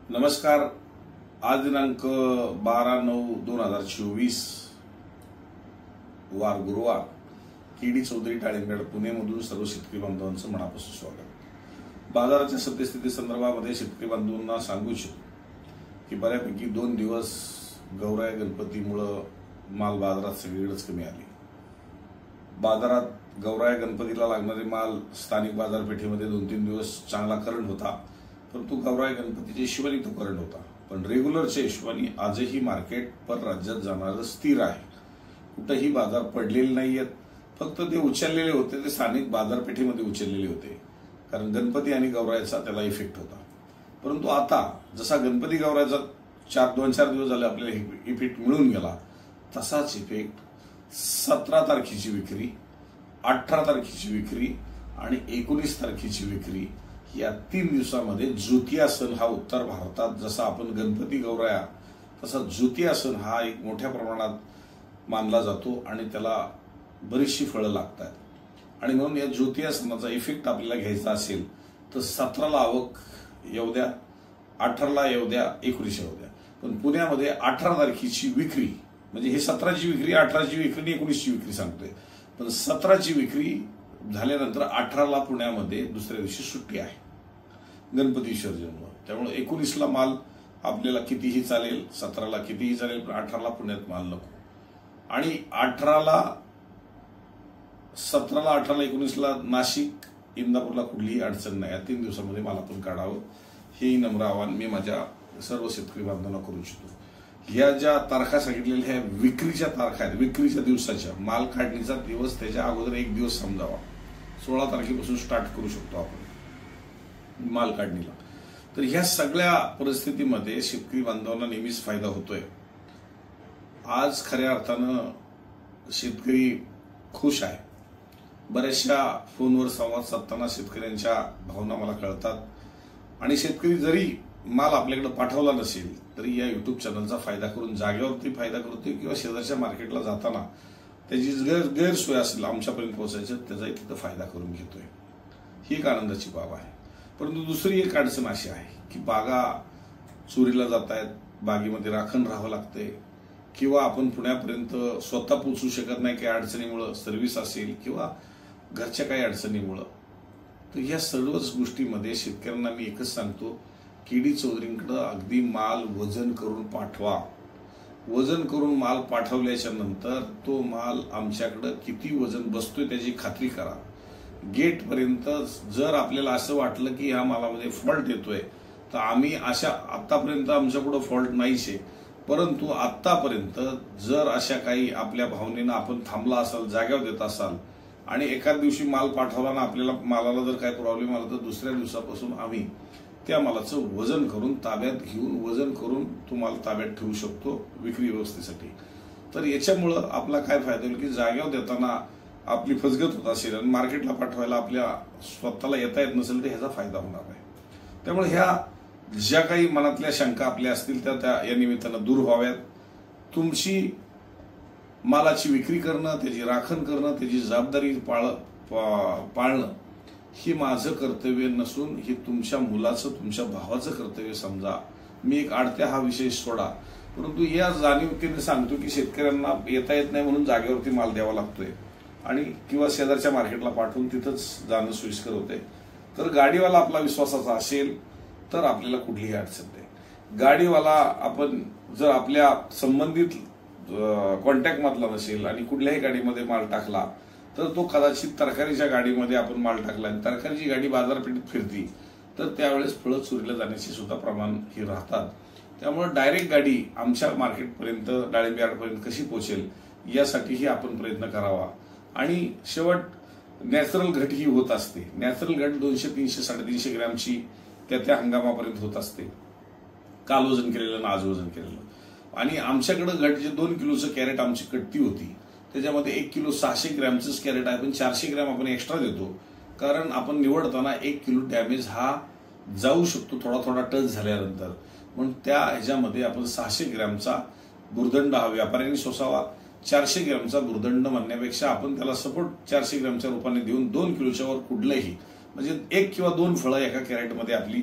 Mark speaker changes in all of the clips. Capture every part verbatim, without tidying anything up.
Speaker 1: नमस्कार। आज दिनांक बारा नऊ दोन हजार चोवीस वार गुरुवार। केडी चौधरी टाळिंबेड पुणेमधून सर्व शेतकरी बांधवांचं मनापासून स्वागत। बाजाराच्या सद्यस्थिती संदर्भामध्ये शेतकरी बांधवांना सांगू इच्छितो की बऱ्यापैकी दोन दिवस गौराई गणपतीमुळे माल बाजारात सगळीकडेच कमी आली। बाजारात गौराई गणपतीला लागणारे माल स्थानिक बाजारपेठेमध्ये दोन तीन दिवस चांगला करंट होता, परंतु गौराई गणपतीच्या हिशोबाने तो करंट होता। पण रेग्युलरच्या हिशोबाने आजही मार्केट पर राज्यात जाणारं स्थिर आहे। कुठेही बाजार पडलेले नाहीयेत, फक्त ते उचललेले होते ते स्थानिक बाजारपेठेमध्ये उचललेले होते, कारण गणपती आणि गौराईचा त्याला इफेक्ट होता। परंतु आता जसा गणपती गौराईचा चार दोन चार दिवस झाले आपल्याला इफेक्ट मिळून गेला, तसाच इफेक्ट सतरा तारखेची विक्री, अठरा तारखेची विक्री आणि एकोणीस तारखेची विक्री या तीन दिवसामध्ये ज्योतिया सण हा उत्तर भारतात जसा आपण गणपती गौराया तसा ज्योतिया सण हा एक मोठ्या प्रमाणात मानला जातो आणि त्याला बरीचशी फळं लागतात। आणि म्हणून या ज्योतिया सणाचा इफेक्ट आपल्याला घ्यायचा असेल तर सतराला आवक येऊ द्या, अठराला येऊ द्या, एकोणीसला येऊ द्या। पण पुण्यामध्ये अठरा तारखेची विक्री म्हणजे हे सतराची विक्री, अठराची विक्री आणि एकोणीसची विक्री सांगतोय, पण सतराची विक्री झाल्यानंतर अठराला पुण्यामध्ये दुसऱ्या दिवशी सुट्टी आहे गणपती विसर्जनमुळे। त्यामुळे एकोणीसला माल आपल्याला कितीही चालेल, सतराला कितीही चालेल, पण अठराला पुण्यात माल नको। आणि अठराला सतराला अठराला एकोणीसला नाशिक इंदापूरला कुठलीही अडचण नाही। या तीन दिवसामध्ये माल आपण काढावं हे नम्र आवाहन मी माझ्या सर्व शेतकरी बांधवांना करू इच्छितो। ह्या ज्या तारखा सांगितलेल्या ह्या विक्रीच्या तारखा आहेत, विक्रीच्या दिवसाच्या। माल काढणीचा दिवस त्याच्या अगोदर एक दिवस समजावा, सोळा तारखेपासून स्टार्ट करू शकतो आपण माल काढणीला। तर ह्या सगळ्या परिस्थितीमध्ये शेतकरी बांधवांना नेहमीच फायदा होतोय। आज खऱ्या अर्थानं शेतकरी खुश आहे। बऱ्याचशा फोनवर संवाद साधताना शेतकऱ्यांच्या भावना मला कळतात आणि शेतकरी जरी माल आपल्याकडे पाठवला नसेल तरी या युट्यूब चॅनलचा फायदा करून जागेवरती फायदा करतोय किंवा शेजारच्या मार्केटला जाताना त्याची गैर गैरसोय असेल आमच्यापर्यंत पोहोचायचं त्याचाही तिथं फायदा करून घेतोय, ही एक आनंदाची बाब आहे। परंतु दुसरी एक अडचण अशी आहे की बागा चोरीला जात आहेत, बागेमध्ये राखण राहावं लागतंय किंवा आपण पुण्यापर्यंत स्वतः पोहोचू शकत नाही काही अडचणीमुळे, सर्व्हिस असेल किंवा घरच्या काही अडचणीमुळे। तर या सर्वच गोष्टीमध्ये शेतकऱ्यांना मी एकच सांगतो, केडी चौधरींकडे अगदी माल वजन करून पाठवा। वजन करून माल पाठवल्याच्या नंतर तो माल आमच्याकडे किती वजन बसतोय त्याची खात्री करा। गेट पर्यंत जर आपल्याला असं वाटलं की ह्या मालामध्ये फॉल्ट येतोय तर आम्ही अशा आतापर्यंत आमच्याकडे फॉल्ट नाहीच आहे, परंतु आतापर्यंत जर अशा काही आपल्या भावनेनं आपण थांबला असाल, जाग्यावर देत असाल आणि एखाद दिवशी माल पाठवला ना आपल्याला मालाला जर काही प्रॉब्लेम आला तर दुसऱ्या दिवसापासून आम्ही त्या मालाचं वजन करून ताब्यात घेऊन वजन करून तो माल ताब्यात ठेवू शकतो विक्री व्यवस्थेसाठी। तर याच्यामुळं आपला काय फायदा होईल की जाग्यावर देताना आपली फसगत होत असेल आणि मार्केटला पाठवायला आपल्या स्वतःला येता येत नसेल तर ह्याचा फायदा होणार आहे। त्यामुळे ह्या ज्या काही मनातल्या शंका आपल्या असतील त्या त्या या निमित्तानं दूर व्हाव्यात। तुमची मालाची विक्री करणं, त्याची राखण करणं, त्याची जबाबदारी पाळ पाळणं ही माझं कर्तव्य नसून हे तुमच्या मुलाचं, तुमच्या भावाचं कर्तव्य समजा। मी एक आडत्या हा विषय सोडा, परंतु या जाणीवतेने सांगतो की शेतकऱ्यांना येता येत नाही म्हणून जागेवरती माल द्यावा लागतोय आणि किंवा शेजारच्या मार्केटला पाठवून तिथंच जाणं सोयीस्कर होते। तर गाडीवाला आपला विश्वासाचा असेल तर आपल्याला कुठलीही अडचण नाही। गाडीवाला आपण जर आपल्या संबंधित कॉन्टॅक्ट मधला नसेल आणि कुठल्याही गाडीमध्ये माल टाकला तर तो कदाचित तरकारीच्या गाडीमध्ये आपण माल टाकला आणि तरकारीची गाडी बाजारपेठेत फिरती तर त्यावेळेस फळं चोरीला जाण्याचे सुद्धा प्रमाण हे राहतात। त्यामुळे डायरेक्ट गाडी आमच्या मार्केटपर्यंत, डाळिंब यार्डपर्यंत कशी पोहोचेल यासाठीही आपण प्रयत्न करावा। आणि शेवट नॅचरल घट ही होत असते। नॅचरल घट दोनशे तीनशे साडेतीनशे ग्रॅमची त्या त्या हंगामापर्यंत होत असते, काल वजन केलेलं ना आज वजन केलेलं। आणि आमच्याकडे घट जे दोन किलोचं कॅरेट आमची कट्टी होती त्याच्यामध्ये एक किलो सहाशे ग्रॅमचंच कॅरेट आहे, पण चारशे ग्रॅम आपण एक्स्ट्रा देतो कारण आपण निवडताना एक किलो डॅमेज हा जाऊ शकतो थोडा थोडा टच झाल्यानंतर, म्हणून त्या ह्याच्यामध्ये आपण सहाशे ग्रॅमचा भुर्दंड हा व्यापाऱ्यांनी सोसावा। चारशे ग्रॅमचा भुर्दंड म्हणण्यापेक्षा आपण त्याला सपोर्ट चारशे ग्रॅमच्या रूपाने देऊन दोन किलोच्या वर कुठलंही म्हणजे एक किंवा दोन फळं एका कॅरेटमध्ये आपली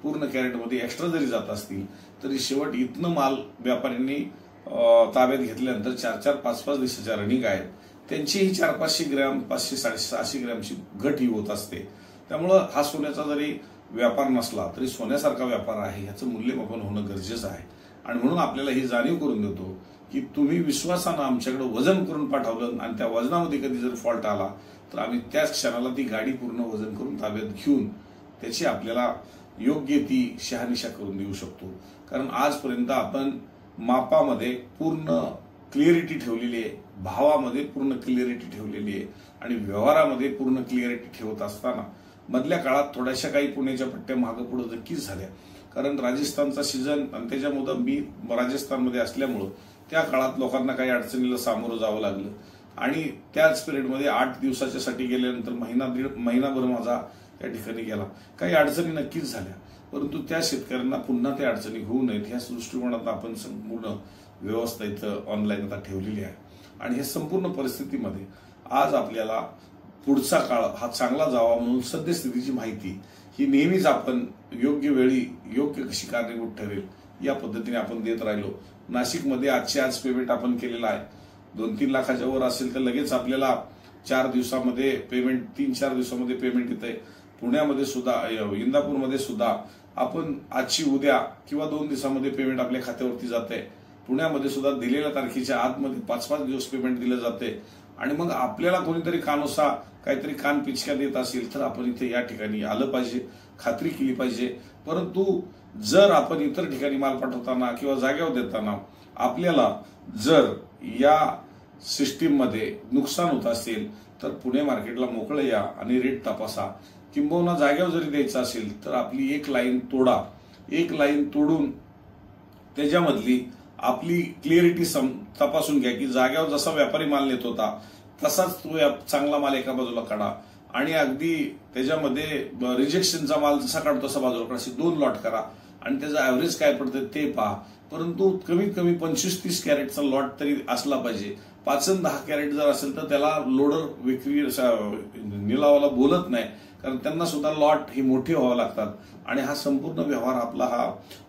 Speaker 1: पूर्ण कॅरेटमध्ये एक्स्ट्रा जरी जात असतील तरी शेवट इथनं माल व्यापाऱ्यांनी ताब्यात घेतल्यानंतर चार चार पाच पाच दिवसाच्या रनिंग आहेत त्यांचीही चार पाचशे ग्रॅम पाचशे साडे सहाशे ग्रॅमची घट ही होत असते. त्यामुळं हा सोन्याचा जरी व्यापार नसला तरी सोन्यासारखा व्यापार आहे ह्याचं मूल्यमापन होणं गरजेचं आहे. आणि म्हणून आपल्याला ही जाणीव करून देतो की तुम्ही विश्वासानं आमच्याकडे वजन करून पाठवलं आणि त्या वजनामध्ये कधी जर फॉल्ट आला तर आम्ही त्याच क्षणाला ती गाडी पूर्ण वजन करून ताब्यात घेऊन त्याची आपल्याला योग्य ती शहानिशा करून देऊ शकतो. कारण आजपर्यंत आपण मापामध्ये पूर्ण क्लिअरिटी ठेवलेली आहे, भावामध्ये पूर्ण क्लिअरिटी ठेवलेली आहे आणि व्यवहारामध्ये पूर्ण क्लिअरिटी ठेवत असताना मधल्या काळात थोड्याशा काही पुण्याच्या पट्ट्या मागं पुढे नक्कीच झाल्या. कारण राजस्थानचा सीझन आणि त्याच्यामुळे मी राजस्थानमध्ये असल्यामुळं त्या काळात लोकांना काही अडचणीला सामोरं जावं लागलं आणि त्याच पिरियडमध्ये आठ दिवसाच्यासाठी गेल्यानंतर महिना दीड महिनाभर माझा त्या ठिकाणी गेला. काही अडचणी नक्कीच झाल्या, परंतु त्या शेतकऱ्यांना पुन्हा त्या अडचणी होऊ नयेत ह्या दृष्टिकोनात आपण संपूर्ण व्यवस्था इथं ऑनलाईन आता ठेवलेली आहे. आणि हे संपूर्ण परिस्थितीमध्ये आज आपल्याला पुढचा काळ हा चांगला जावा म्हणून सद्यस्थितीची माहिती ही नेहमीच आपण योग्य वेळी योग्य कशी कारणीभूत ठरेल या पद्धतीने आपण देत राहिलो. नाशिकमध्ये आजचे आज पेमेंट आपण केलेलं आहे. दोन तीन लाखाच्या वर असेल तर लगेच आपल्याला चार दिवसामध्ये पेमेंट तीन चार दिवसामध्ये पेमेंट येते. पुण्यामध्ये सुद्धा इंदापूरमध्ये सुद्धा आपण आजची उद्या किंवा दोन दिवसामध्ये पेमेंट आपल्या खात्यावरती जाते. पुण्यामध्ये सुद्धा दिलेल्या तारखेच्या आतमध्ये पाच पाच दिवस पेमेंट दिलं जाते. आणि मग आपल्याला कोणीतरी कानोसा काहीतरी कान पिचक्या देत असेल तर आपण इथे या ठिकाणी आलं पाहिजे, खात्री केली पाहिजे. परंतु जर आपण इतर ठिकाणी माल पाठवताना किंवा जागेवर देताना आपल्याला जर या सिस्टीम मध्ये नुकसान होत असेल तर पुणे मार्केटला मोकळं या आणि रेट तपासा. किंबहुना जागेवर जरी द्यायचं असेल तर आपली एक लाईन तोडा, एक लाईन तोडून त्याच्यामधली आपली क्लिअरिटी तपासून घ्या की जागेवर जसा व्यापारी माल नेत होता तसाच तो चांगला माल एका बाजूला काढा आणि अगदी त्याच्यामध्ये रिजेक्शनचा माल जसा काढतो तसा बाजूला काढा. असे दोन लॉट करा आणि त्याचं ऍव्हरेज काय पडतं ते पहा. परंतु कमीत कमी पंचवीस तीस कॅरेटचा लॉट तरी असला पाहिजे. पाच दहा कॅरेट जर असेल तर त्याला लोडर विक्री निलावाला बोलत नाही, कारण त्यांना सुद्धा लॉट ही मोठी व्हावं लागतात. आणि हा संपूर्ण व्यवहार आपला हा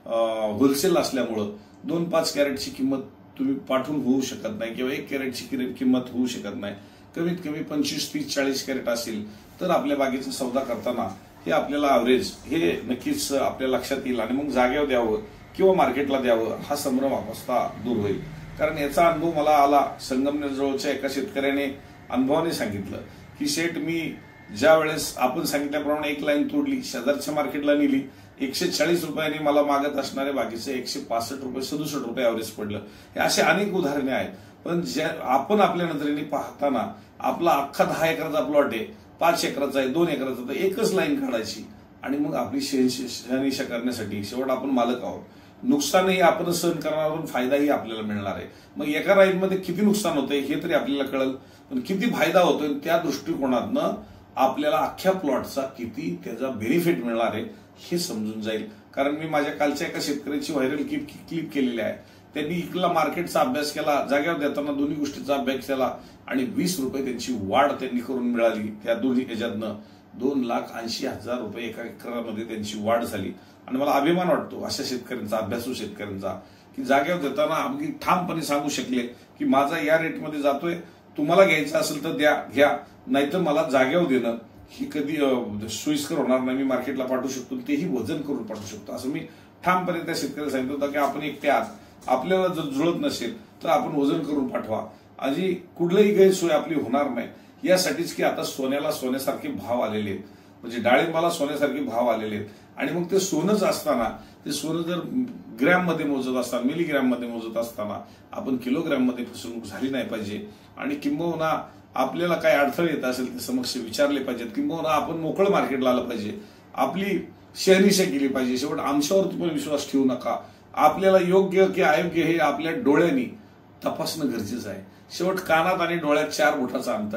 Speaker 1: होलसेल असल्यामुळं दोन पाच कॅरेटची किंमत तुम्ही पाठवून होऊ शकत नाही किंवा एक कॅरेटची किंमत होऊ शकत नाही. कमीत कमी पंचवीस तीस चाळीस कॅरेट असेल तर आपल्या बागेचा सौदा करताना हे आपल्याला ॲव्हरेज हे नक्कीच आपल्या लक्षात येईल आणि मग जागेवर द्यावं किंवा मार्केटला द्यावं हा संभ्रम आपसता दूर होईल. कारण याचा अनुभव मला आला. संगमनेर जवळच्या एका शेतकऱ्याने अनुभवाने सांगितलं की शेठ मी ज्या वेळेस आपण सांगितल्याप्रमाणे एक लाईन तोडली, शेजारच्या मार्केटला नेली, एकशे चाळीस रुपयांनी मला मागत असणारे बाकीचे एकशे पासष्ट रुपये सदुसष्ट रुपये ॲव्हरेज पडलं. हे असे अनेक उदाहरणे आहेत. पण ज्या आपण आपल्या नजरेने पाहताना आपला अख्खा दहा एकराचा प्लॉट आहे, पाच एकराचा आहे, दोन एकराचा, तर एकच लाईन काढायची आणि मग आपली शहानिशा करण्यासाठी शेवट आपण मालक आहोत. नुकसानही आपण सहन करणार आहोत, फायदाही आपल्याला मिळणार आहे. मग एका लाईनमध्ये किती नुकसान होतंय हे तरी आपल्याला कळेल, पण किती फायदा होतोय त्या दृष्टिकोनातनं आपल्याला अख्ख्या प्लॉटचा किती त्याचा बेनिफिट मिळणार आहे हे समजून जाईल. कारण मी माझ्या कालच्या एका शेतकऱ्याची व्हायरल क्लिप क्लिप केलेली आहे. त्यांनी इकला मार्केटचा अभ्यास केला, जागेवर देताना दोन्ही गोष्टीचा अभ्यास केला आणि वीस रुपये त्यांची वाढ त्यांनी करून मिळाली. त्या दोन्ही ह्याच्यातनं दोन लाख ऐंशी हजार रुपये एका एकरामध्ये त्यांची वाढ झाली. आणि मला अभिमान वाटतो अशा शेतकऱ्यांचा, अभ्यासू शेतकऱ्यांचा, की जागेवर देताना अगदी ठामपणे सांगू शकले की माझा या रेटमध्ये जातोय, तुम्हाला घ्यायचं असेल तर द्या घ्या, नाहीतर मला जागेवर देणं ही कधी सोयीस्कर होणार नाही. मी मार्केटला पाठवू शकतो, तेही वजन करून पाठवू शकतो असं मी ठामपणे त्या शेतकऱ्याला सांगितलं होतं की आपण एकटे आहात, आपल्याला जर जुळत नसेल तर आपण वजन करून पाठवा. आणि कुठलीही गैरसोय आपली होणार नाही यासाठीच की आता सोन्याला सोन्यासारखे भाव आलेले आहेत, म्हणजे डाळिंबाला सोन्यासारखे भाव आलेले आहेत. आणि मग ते सोनंच असताना ते सोनं जर ग्रॅम मध्ये मोजत असताना, मिलीग्रॅम मध्ये मोजत असताना आपण किलोग्रॅम मध्ये फसवणूक झाली नाही पाहिजे. आणि किंबहुना आपल्याला काही अडथळे येत असेल ते समक्ष विचारले पाहिजेत. किंबहुना आपण मोकळं मार्केटला आलं पाहिजे, आपली शहानिशा केली पाहिजे. शेवट आमच्यावरती पण विश्वास ठेवू नका. आपल्याला योग्य की अयोग्य हे आपल्या डोळ्यांनी तपासणं गरजेचं आहे. शेवट कानात आणि डोळ्यात चार बोटाचं अंतर आहे.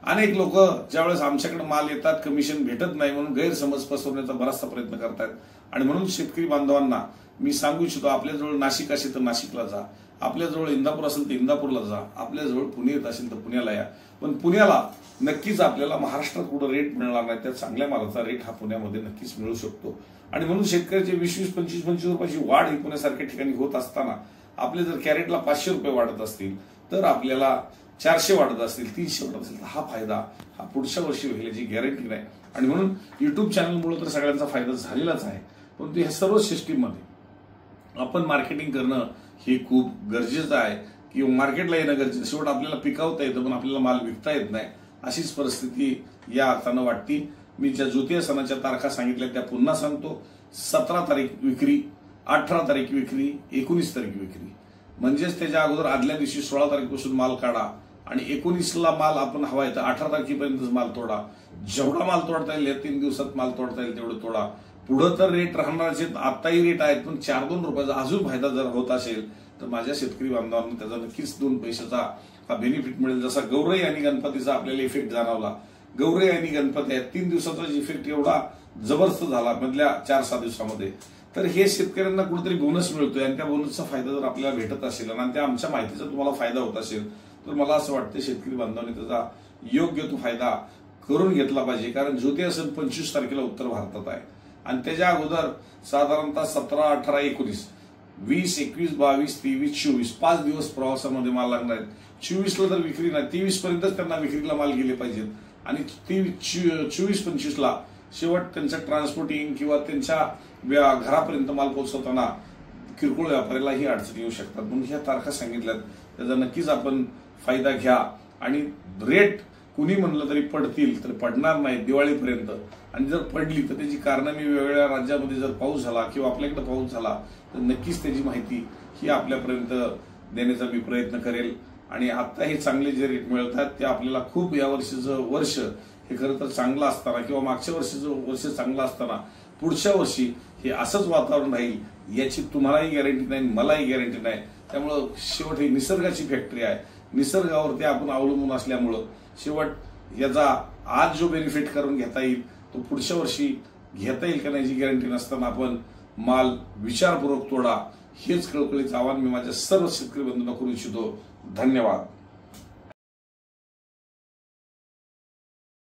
Speaker 1: अनेक लोक ज्यावेळेस आमच्याकडे माल येतात कमिशन भेटत नाही म्हणून गैरसमज पसरवण्याचा बराचसा प्रयत्न करतायत. आणि म्हणून शेतकरी बांधवांना मी सांगू इच्छितो, आपल्याजवळ नाशिक असेल तर नाशिकला जा, आपल्याजवळ इंदापूर असेल तर इंदापूरला जा, आपल्याजवळ पुणे येत असेल तर पुण्याला या. पण पुण्याला नक्कीच आपल्याला महाराष्ट्रात कुठं रेट मिळणार नाही, त्या चांगल्या मालाचा रेट हा पुण्यामध्ये नक्कीच मिळू शकतो. आणि म्हणून शेतकऱ्याचे वीस वीस पंचवीस पंचवीस रुपयाची वाढ ही पुण्यासारख्या ठिकाणी होत असताना आपले जर कॅरेटला पाचशे रुपये वाढत असतील तर आपल्याला चारशे वाढत असतील, तीनशे वाढत असेल तर हा फायदा हा पुढच्या वर्षी होईल याची गॅरंटी नाही. आणि म्हणून युट्यूब चॅनलमुळे तर सगळ्यांचा फायदा झालेलाच आहे, परंतु ह्या सर्व सिस्टीममध्ये आपण मार्केटिंग करणं हे खूप गरजेचं आहे, किंवा मार्केटला येणं गरजेचं. शेवट आपल्याला पिकवता येतं पण आपल्याला माल विकता येत नाही, अशीच परिस्थिती या अर्थानं वाटती. मी ज्या ज्योतिष सणाच्या तारखा सांगितल्या त्या पुन्हा सांगतो. सतरा तारीख विक्री, अठरा तारीख विक्री, एकोणीस तारीख विक्री. म्हणजेच त्याच्या अगोदर आदल्या दिवशी सोळा तारखेपासून माल काढा आणि एकोणीसला माल आपण हवा आहे तर अठरा तारखेपर्यंतच माल तोडा. जेवढा माल तोडता येईल या तीन दिवसात माल तोडता येईल तेवढं तोडा. पुढं तर रेट राहणारच आहेत, आताही रेट आहेत, पण चार दोन रुपयाचा अजून फायदा जर होत असेल तर माझ्या शेतकरी बांधवांना त्याचा नक्कीच दोन पैशाचा हा बेनिफिट मिळेल. जसा गौराई आणि गणपतीचा आपल्याला इफेक्ट जाणवला, गौराई आणि गणपती आहेत तीन दिवसाचा इफेक्ट एवढा जबरदस्त झाला मधल्या चार सहा दिवसामध्ये, तर हे शेतकऱ्यांना कुठेतरी बोनस मिळतोय आणि त्या बोनसचा फायदा जर आपल्याला भेटत असेल आणि त्या आमच्या माहितीचा तुम्हाला फायदा होत असेल तर मला असं वाटतं शेतकरी बांधवांनी त्याचा योग्य तो फायदा करून घेतला पाहिजे. कारण ज्योतिष सण पंचवीस तारखेला उत्तर भारतात आहे आणि त्याच्या अगोदर साधारणतः सतरा अठरा एकोणीस वीस एकवीस बावीस तेवीस चोवीस पाच दिवस प्रवासामध्ये माल लागणार आहेत. चोवीसला तर विक्री नाही, तेवीस पर्यंतच त्यांना विक्रीला माल गेले पाहिजेत आणि चोवीस पंचवीसला शेवट त्यांचं ट्रान्सपोर्टिंग किंवा त्यांच्या घरापर्यंत माल पोहोचवताना किरकोळ व्यापाऱ्याला ही अडचणी येऊ शकतात. म्हणून ह्या तारखा सांगितल्यात त्याचा नक्कीच आपण फायदा घ्या. आणि रेट कुणी म्हणलं तरी पडतील तर पडणार नाही दिवाळीपर्यंत, आणि जर पडली तर त्याची कारणं मी वेगवेगळ्या राज्यामध्ये जर पाऊस झाला किंवा आपल्याकडे पाऊस झाला तर नक्कीच त्याची माहिती ही आपल्यापर्यंत देण्याचा मी प्रयत्न करेल. आणि आता हे चांगले जे रेट मिळतात ते आपल्याला खूप या वर्षीचं वर्ष हे खरं तर चांगलं असताना किंवा मागच्या वर्षीचं वर्ष चांगलं असताना पुढच्या वर्षी हे असंच वातावरण राहील याची तुम्हालाही गॅरंटी नाही, मलाही गॅरंटी नाही. त्यामुळं शेवट ही निसर्गाची फॅक्टरी आहे, निसर्गावरती आपण अवलंबून असल्यामुळं शेवट याचा आज जो बेनिफिट करून घेता येईल तो पुढच्या वर्षी घेता येईल का नाही याची गॅरंटी नसताना आपण माल विचारपूर्वक तोडा, हेच कळकळीचं आवाहन मी माझ्या सर्व शेतकरी बंधूंना करू इच्छितो. धन्यवाद.